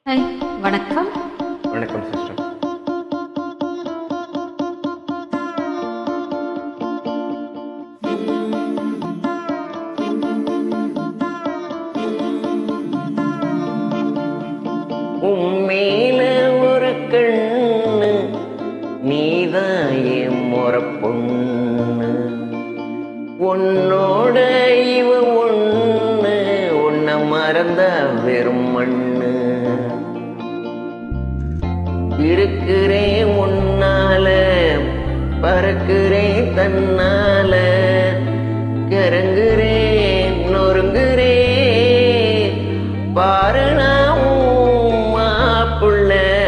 Hi, வணக்கம். வணக்கம் sister. உம்மேல ஒரு கண்ணு நீதான் என் முறை பொண்ணு, உன்னோட இவ ஒண்ணு, உன்னை மறந்த வெறும் மண்ணு. இருக்கிறேன் உன்னால, பறக்கிறேன் தன்னால, கரங்குறேன் நொறுங்குறேன் பாரு நான் உன் மாப்புள்ள.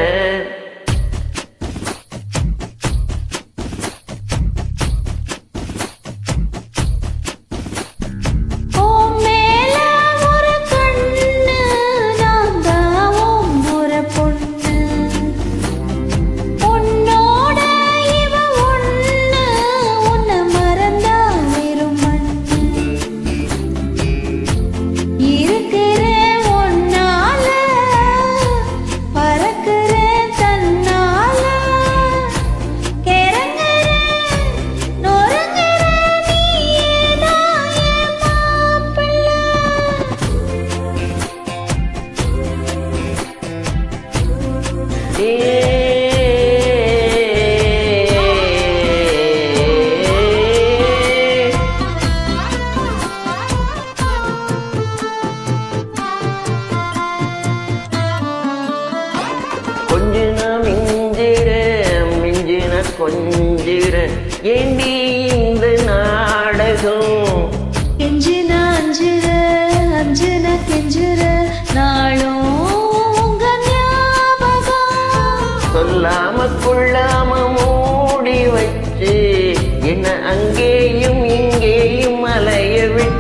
கொஞ்சிற ஏண்டி இந்த நாடகம், கெஞ்சின அஞ்சிர அஞ்சின கெஞ்சிர நாளும் உங்க ஞாபகம். சொல்லாம கொள்ளாம மூடி வச்சு என்ன அங்கேயும் இங்கேயும் அலைய விட்ட.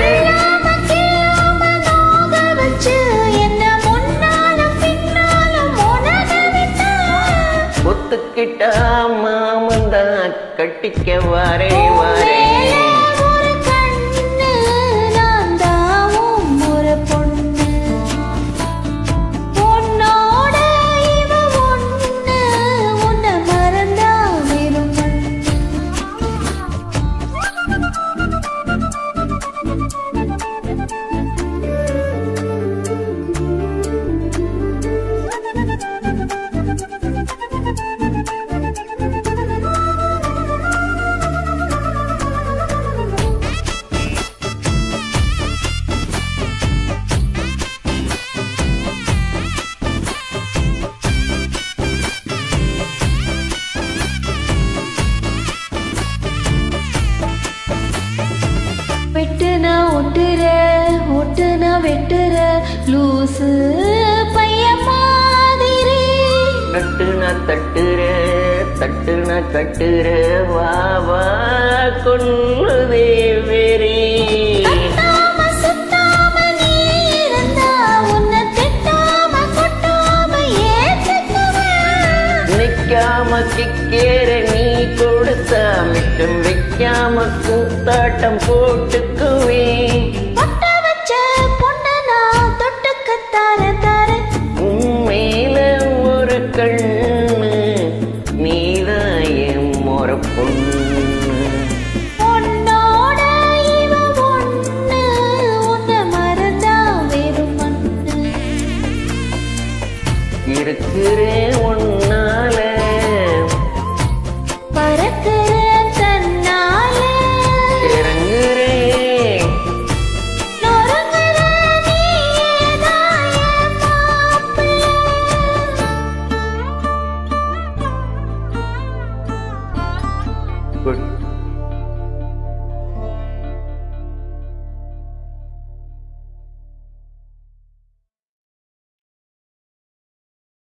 ஒத்துக்கிட்டா மாமந்தான் கட்டிக்க வாரே வாரே. வெட்டுன ஒட்டுற ஒட்டுன வெட்டுற லூசு பைய மாதிரி, தட்டுன தட்டுற தட்டுன கட்டுற வா வா கொல்லுதே வெறி. நிக்காம கிக்கேற நீ கொடுத்தா மிச்சம் வைக்காம கூத்தாட்டம் போட்டுக்குவேன். உம்மேல ஒரு கண்ணு நீதான் என் முறை பொண்ணு, இருக்கிறேன் உன்னால,